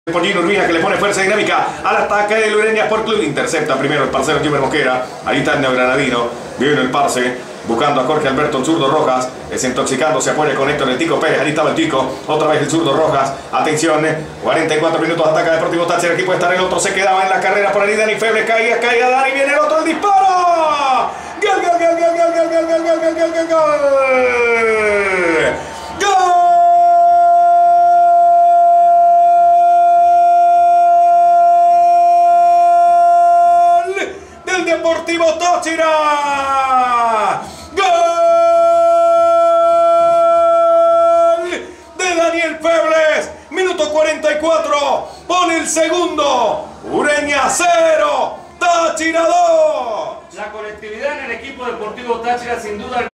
Pollino Urbina, que le pone fuerza dinámica al ataque del Ureña Sport Club. Intercepta primero el parcero Jimmer Mosquera. Ahí está el neogranadino. Viene el parce buscando a Jorge Alberto, el zurdo Rojas. Desintoxicando, se apoya con Héctor el Tico Pérez. Ahí estaba el Tico. Otra vez el zurdo Rojas. Atención, 44 minutos. Ataca Deportivo Táchira. Aquí puede estar el otro. Se quedaba en la carrera por ahí. Dani Febles. Caía Dani. Viene el otro. El disparo. ¡Gol, gol, gol, gol, gol, gol, gol, gol, gol, gol, gol, gol! ¡Gol! Deportivo Táchira. Gol de Daniel Febles. Minuto 44. Pone el segundo. Ureña 0. Táchira 2. La colectividad en el equipo Deportivo Táchira sin duda